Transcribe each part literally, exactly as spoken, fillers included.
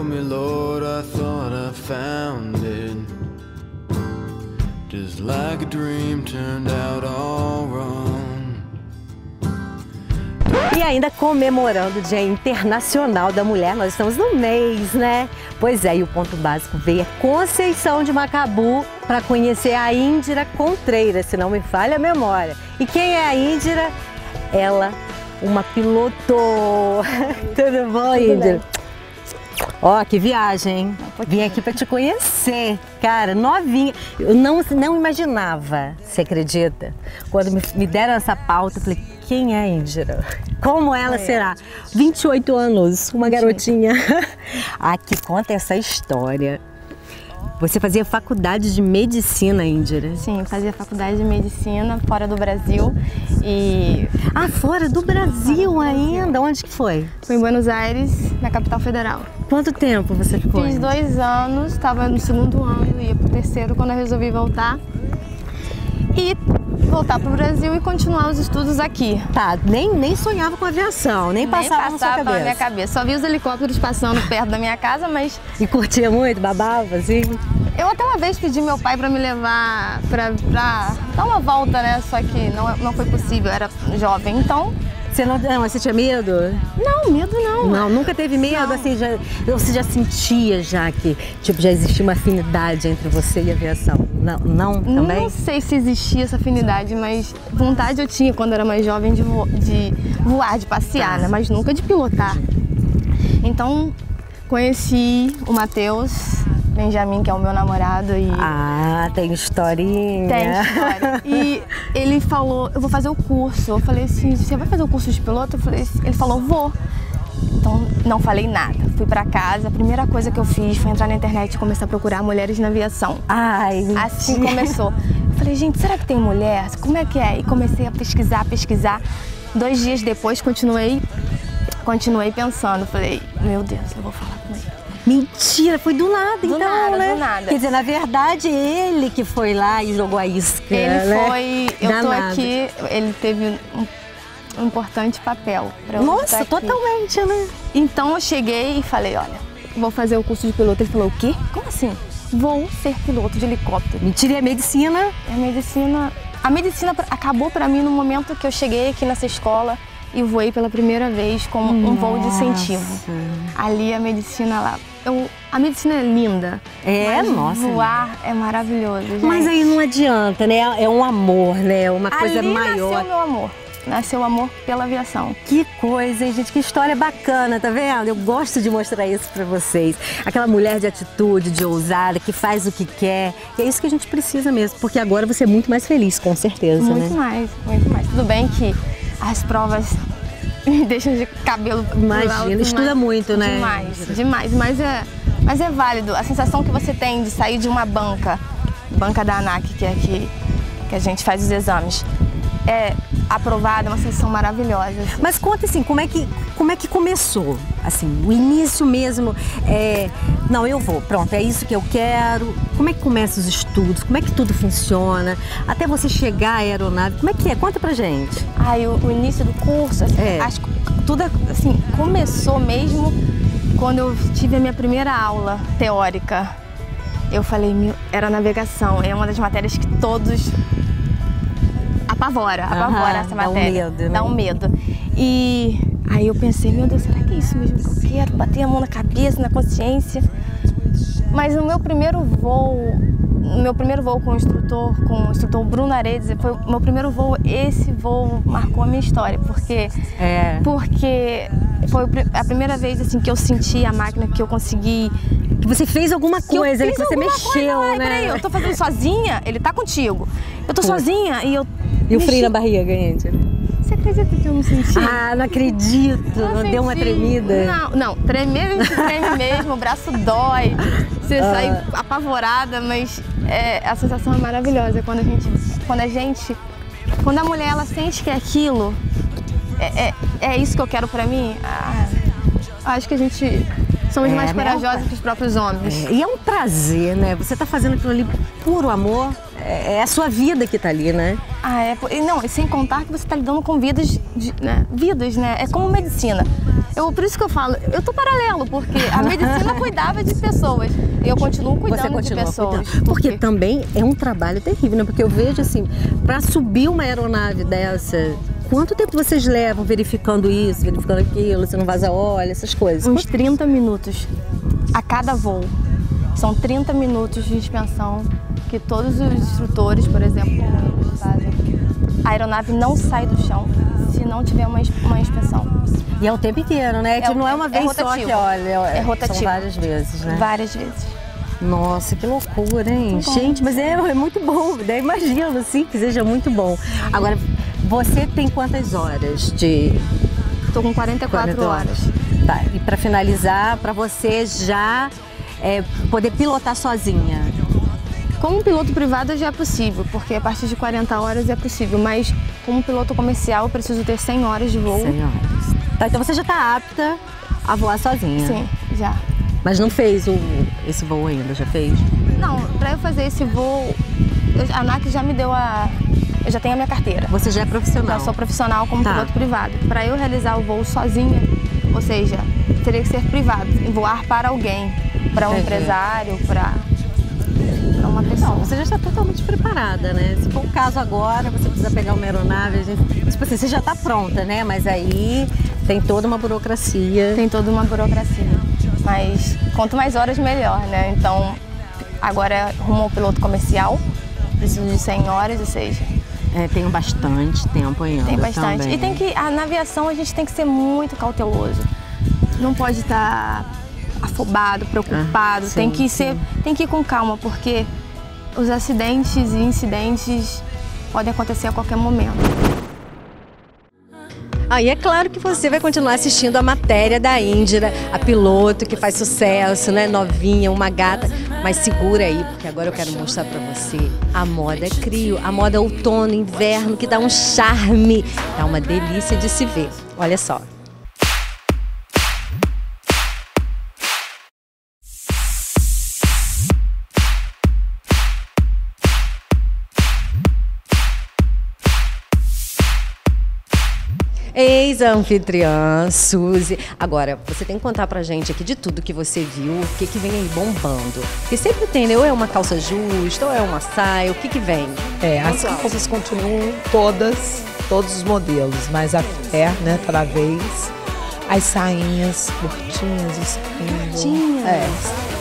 me, Lord, I thought I found it. Just like a dream turned out all wrong. E ainda comemorando o Dia Internacional da Mulher, nós estamos no mês, né? Pois é, e o ponto básico veio a Conceição de Macabu para conhecer a Índira Contreira, se não me falha a memória. E quem é a Índira? Ela, uma piloto. Tudo bom, Índira? Ó, que viagem, hein? Vim aqui para te conhecer, cara, novinha. Eu não, não imaginava, você acredita? Quando me, me deram essa pauta, eu falei, quem é a Índira? Como ela é. será? vinte e oito anos, uma garotinha. Aqui conta essa história. Você fazia faculdade de medicina, Índira? Sim, fazia faculdade de medicina fora do Brasil e... Ah, fora do Brasil fora do ainda? Brasil. Onde que foi? Foi em Buenos Aires, na capital federal. Quanto tempo você ficou? Fiz dois anos, estava no segundo ano, ia pro terceiro quando eu resolvi voltar. E voltar pro Brasil e continuar os estudos aqui. Tá, nem, nem sonhava com aviação, nem, nem passava, passava na sua pela minha cabeça. Só vi os helicópteros passando perto da minha casa, mas... E curtia muito? Babava, assim? Eu até uma vez pedi meu pai para me levar pra, pra dar uma volta, né? Só que não, não foi possível, eu era jovem, então... Você não, não, você tinha medo? Não, medo não. Não, nunca teve medo, não. Assim, já, você já sentia já que tipo, já existia uma afinidade entre você e a aviação? Não, não também? Não sei se existia essa afinidade, mas vontade eu tinha quando era mais jovem de, vo de voar, de passear, ah. né? Mas nunca de pilotar. Então, conheci o Matheus Benjamin, que é o meu namorado. E... Ah, tem historinha. Tem história. E ele falou, eu vou fazer o curso. Eu falei assim, você vai fazer o curso de piloto? Eu falei, ele falou, vou. Então, não falei nada. Fui pra casa, a primeira coisa que eu fiz foi entrar na internet e começar a procurar mulheres na aviação. Ai, assim começou. Eu falei, gente, será que tem mulher? Como é que é? E comecei a pesquisar, pesquisar. Dois dias depois, continuei, continuei pensando. Falei, meu Deus, eu vou falar com ele. Mentira, foi do nada, do então, nada, né? Do nada, Quer dizer, na verdade, ele que foi lá e jogou a isca, Ele né? foi, eu Danado. tô aqui, ele teve um, um importante papel pra eu Nossa, estar aqui. totalmente, né? Então eu cheguei e falei, olha, vou fazer o curso de piloto. Ele falou, o quê? Como assim? Vou ser piloto de helicóptero. Mentira, e a medicina? A medicina, a medicina acabou pra mim no momento que eu cheguei aqui nessa escola e voei pela primeira vez como um voo de incentivo. Ali a medicina lá. Eu, a medicina é linda. É, mas nossa. Voar é maravilhoso, gente. Mas aí não adianta, né? É um amor, né? Uma coisa Ali maior. nasceu meu amor. Nasceu o amor pela aviação. Que coisa, hein, gente? Que história bacana, tá vendo? Eu gosto de mostrar isso pra vocês. Aquela mulher de atitude, de ousada, que faz o que quer. E é isso que a gente precisa mesmo, porque agora você é muito mais feliz, com certeza, muito né? Muito mais, muito mais. Tudo bem que as provas me deixam de cabelo Imagina, alto, estuda muito, né? Demais, demais. Mas é, mas é válido. A sensação que você tem de sair de uma banca, banca da ANAC, que é aqui que a gente faz os exames, é aprovada, é uma sensação maravilhosa. Assim. Mas conta assim, como é que, como é que começou? Assim, o início mesmo, é, não, eu vou, pronto, é isso que eu quero. Como é que começa os estudos? Como é que tudo funciona? Até você chegar à aeronave, como é que é? Conta pra gente. Ai, o, o início do curso, assim, é. acho que tudo assim, começou mesmo quando eu tive a minha primeira aula teórica. Eu falei, meu, era navegação, é uma das matérias que todos apavora, apavora essa matéria. Dá um medo, né? Dá um medo. E aí eu pensei, meu Deus, será que é isso mesmo que eu quero? Bater a mão na cabeça, na consciência. Mas no meu primeiro voo, no meu primeiro voo com o instrutor, com o instrutor Bruno Aredes, foi o meu primeiro voo, esse voo marcou a minha história, porque, é. porque foi a primeira vez assim, que eu senti a máquina, que eu consegui... Que você fez alguma coisa, que, que você mexeu, coisa, né? Peraí, eu tô fazendo sozinha, ele tá contigo. Eu tô Pô. sozinha e eu... E o frio na barriga, gente? Você acredita que eu não senti? Ah, não acredito. Não, não deu uma tremida? Não, não. Tremer, a gente treme mesmo, o braço dói. Você ah. sai apavorada, mas é, a sensação é maravilhosa. Quando a gente, quando a gente, quando a mulher, ela sente que é aquilo, é, é, é isso que eu quero pra mim, ah, acho que a gente... Somos é, mais corajosos que os próprios homens. É, e é um prazer, né? Você tá fazendo aquilo ali puro amor. É, é a sua vida que tá ali, né? Ah, é. Não, sem contar que você tá lidando com vidas, de, né? Vidas, né? É como medicina. Eu, por isso que eu falo, eu tô paralelo, porque a medicina cuidava de pessoas e eu continuo cuidando Você continua de pessoas. cuidando. Porque também é um trabalho terrível, né? Porque eu vejo assim, para subir uma aeronave dessa, quanto tempo vocês levam verificando isso, verificando aquilo, se não vaza óleo, essas coisas? Uns trinta minutos a cada voo. São trinta minutos de inspeção que todos os instrutores, por exemplo, fazem. A aeronave não sai do chão se não tiver uma, uma inspeção. E é o tempo inteiro, né? É, Não é uma vez é só que rotativo. olha, É rotativo. São várias vezes, né? Várias vezes. Nossa, que loucura, hein? Gente, mas é, é muito bom, né? Imagino, assim, que seja muito bom. Agora, você tem quantas horas de... Tô com quarenta e quatro horas. Tá, e para finalizar, para você já é, poder pilotar sozinha? Como piloto privado já é possível, porque a partir de quarenta horas é possível, mas como piloto comercial eu preciso ter cem horas de voo. cem horas. Tá, então você já está apta a voar sozinha? Sim, já. Mas não fez o, esse voo ainda, já fez? Não, para eu fazer esse voo, eu, a ANAC já me deu a... Eu já tenho a minha carteira. Você já é profissional? Já sou profissional como tá. piloto privado. Para eu realizar o voo sozinha, ou seja, teria que ser privado, voar para alguém, para um Entendi. empresário, para uma pessoa. Não, você já está totalmente preparada, né? Se for o caso agora, você precisa pegar uma aeronave, a gente... tipo assim, você já está pronta, né? Mas aí tem toda uma burocracia. Tem toda uma burocracia. Mas quanto mais horas, melhor, né? Então, agora rumo ao piloto comercial, preciso de cem horas, ou seja... É, tem bastante tempo ainda. Tem bastante. Também. E tem que, a, na aviação a gente tem que ser muito cauteloso. Não pode estar afobado, preocupado. Ah, sim, tem que sim. ser, tem que ir com calma, porque os acidentes e incidentes podem acontecer a qualquer momento. Ah, e é claro que você vai continuar assistindo a matéria da Índira, a piloto que faz sucesso, né? Novinha, uma gata. Mas segura aí, porque agora eu quero mostrar pra você a moda Crio, a moda outono, inverno, que dá um charme, dá uma delícia de se ver. Olha só. Ex-anfitriã, Suzy. Agora, você tem que contar pra gente aqui de tudo que você viu, o que que vem aí bombando. Porque sempre tem, né? Ou é uma calça justa, ou é uma saia, o que que vem? É, as calças continuam todas, todos os modelos, mas a pé, né, para vez, as sainhas curtinhas, os Curtinhas? É,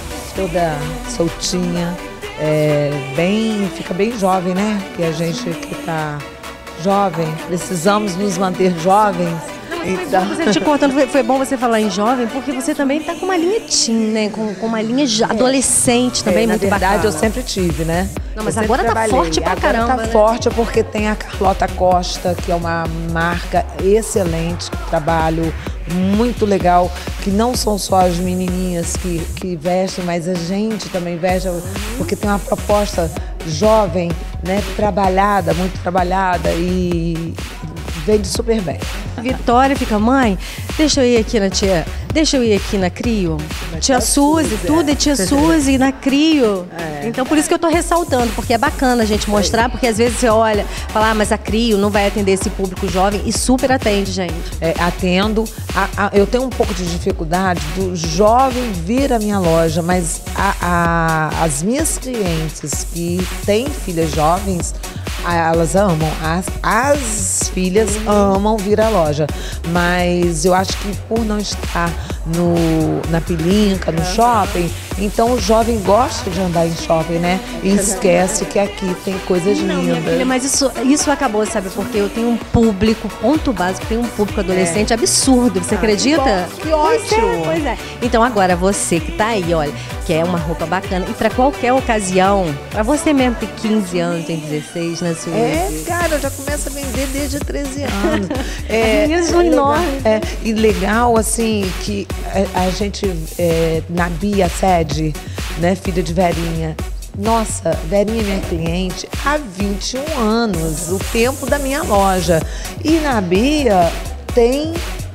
toda soltinha, é, bem, fica bem jovem, né? Que a gente que tá jovem, precisamos nos manter jovens. Então... Você te cortando, foi, foi bom você falar em jovem, porque você também tá com uma linha teen, né? Com, com uma linha de adolescente também, é, muito na verdade, bacana. eu sempre tive, né? Não, mas Eu agora sempre tá trabalhei. forte pra agora caramba, tá né? forte porque tem a Carlota Costa, que é uma marca excelente, trabalho muito legal, que não são só as menininhas que, que vestem, mas a gente também veste, porque tem uma proposta jovem, né, trabalhada, muito trabalhada e vende super bem. Vitória fica, mãe, deixa eu ir aqui na tia, deixa eu ir aqui na Crio. Tia Suzy, Suzy, tudo é é. tia Suzy na Crio. É. Então por isso que eu tô ressaltando, porque é bacana a gente mostrar, porque às vezes você olha, fala, ah, mas a Crio não vai atender esse público jovem, e super atende, gente. É, atendo, a, a, eu tenho um pouco de dificuldade do jovem vir à minha loja, mas a, a, as minhas clientes que têm filhas jovens, elas amam, as, as filhas amam vir à loja, mas eu acho que por não estar no, na Pilinca, no shopping, então o jovem gosta de andar em shopping, né? E esquece que aqui tem coisas Não, minha filha, lindas. mas isso, isso acabou, sabe? Porque eu tenho um público, ponto básico, tem um público adolescente absurdo, você acredita? bom, que Pois é, ótimo. pois é. Então agora você que tá aí, olha, quer uma roupa bacana e pra qualquer ocasião, pra você mesmo ter quinze anos, tem dezesseis, né, Suzy? É, cara, eu já começo a vender desde treze anos. É, As meninas são legal- enormes. É, e legal, assim, que a, a gente, é, na Bia Sede, né, filha de Verinha, nossa, Verinha é minha cliente há vinte e um anos, o tempo da minha loja. E na Bia tem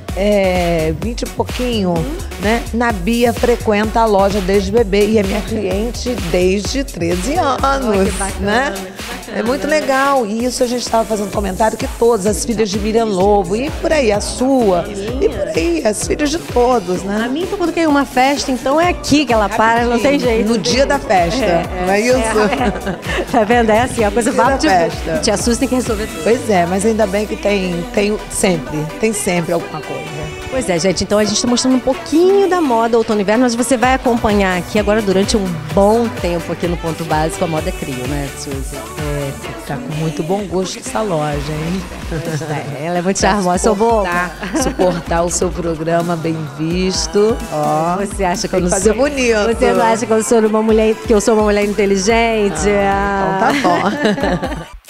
é, vinte e pouquinho, né? Na Bia frequenta a loja desde bebê e é minha cliente desde treze anos, Olha que bacana, né? É muito legal. E isso a gente estava fazendo comentário que todas as filhas de Miriam Lobo e por aí, a sua, e por aí, as filhas de todos, A né? minha, quando tem uma festa, então é aqui que ela para, não tem jeito. No dia da festa, não é isso? É, tá vendo? É assim, a coisa Dia vai da te, festa. te assusta, tem que resolver tudo. Pois é, mas ainda bem que tem, tem sempre, tem sempre alguma coisa. Pois é, gente, então a gente está mostrando um pouquinho da moda outono e inverno, mas você vai acompanhar aqui agora durante um bom tempo aqui no Ponto Básico a Moda Crio, né, Suzy? É, tá com muito bom gosto essa loja, hein? É, ela é muito charmosa, sou boa. Suportar, suportar o seu programa bem visto. Ó, Você acha que eu tem não que fazer sou... bonito. Você não acha que eu sou uma mulher, que eu sou uma mulher inteligente? Ah, então tá bom.